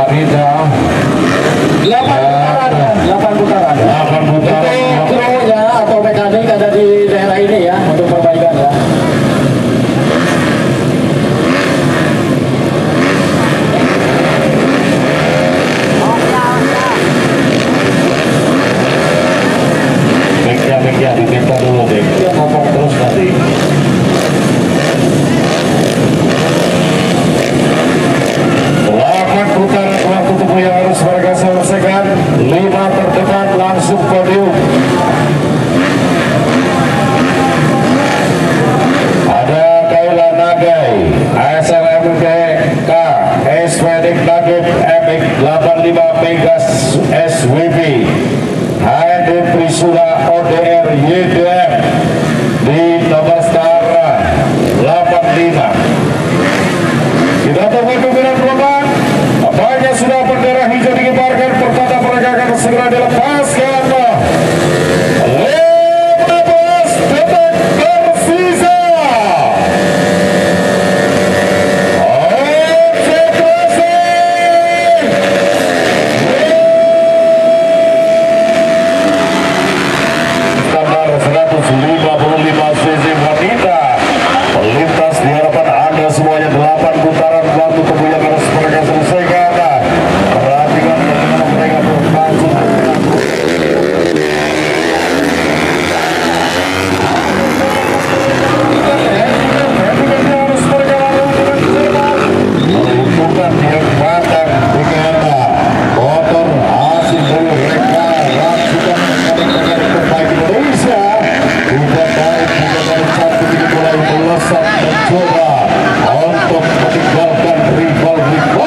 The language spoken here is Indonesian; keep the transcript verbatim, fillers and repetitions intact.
Rida. delapan putaran, delapan putaran. delapan putaran. Itu krunya atau mekanik ada di daerah ini ya untuk perbaikan ya. Baiknya diminta dulu deh. Dia ngomong terus nanti. delapan putaran waktu tempuh yang harus mereka selesaikan. lima terdekat langsung podium. Ada Kaila Nagai, A S R M K K, Esmedik Nagib, M X delapan lima Pegas S W B, H N D Trisula O D R Y D M di nomor setara delapan lima. Kita tunggu pimpinan perubahan. Apanya sudah bendera hijau dikibarkan, pertanda mereka akan segera dilepaskan. lima belas detik tersisa. Standar seratus lima puluh lima cc wanita melintas di hadapan Anda semuanya. Delapan putaran waktu tempuh yang harus mereka selesaikan. Perhatikan bagaimana mereka berpacu. Harus mereka lakukan dengan menentukan yang matang dengan motor hasil dari mereka racikan rekan-rekan terbaik Indonesia. Bukan baik, bukan dari cantik ini mulai melesat mencoba untuk meninggalkan rival-rival